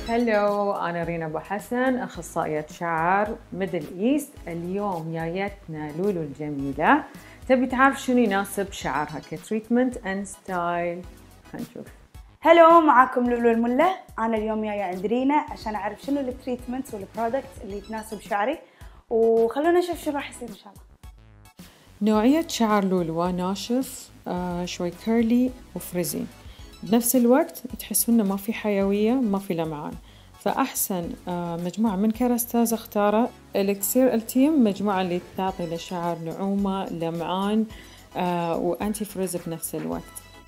هلو، أنا رينا أبو حسن، أخصائية شعر ميدل إيست. اليوم جايتنا لولو الجميلة تبي تعرف شنو يناسب شعرها كتريتمنت أند ستايل. هنشوف. هلو، معاكم لولو الملة. أنا اليوم جاية عند رينا عشان أعرف شنو التريتمنت والبرودكت اللي تناسب شعري، وخلونا نشوف شو راح يصير إن شاء الله. نوعية شعر لولو ناشف، شوي كيرلي وفريزي، بنفس الوقت تحسون إنه ما في حيوية، ما في لمعان. فأحسن مجموعة من كرستاز اختاره إليكسير التيم، مجموعة اللي تعطي للشعر نعومة، لمعان وأنتي فريز بنفس الوقت.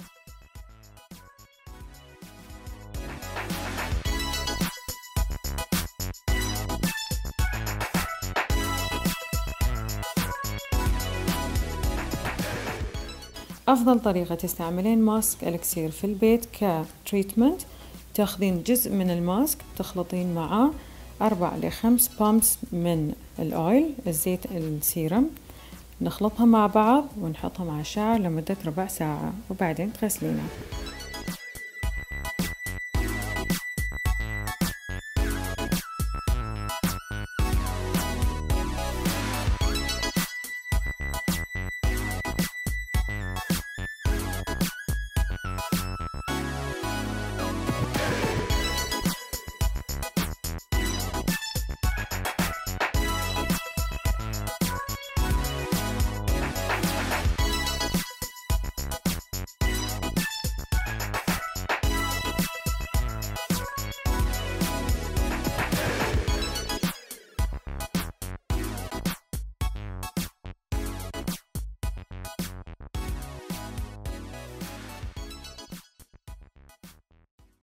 أفضل طريقة تستعملين ماسك إليكسير في البيت كتريتمنت، تاخذين جزء من الماسك تخلطين معاه 4 إلى 5 بامبس من الأويل، الزيت السيرم، نخلطها مع بعض ونحطها مع الشعر لمدة ربع ساعة وبعدين تغسلينه.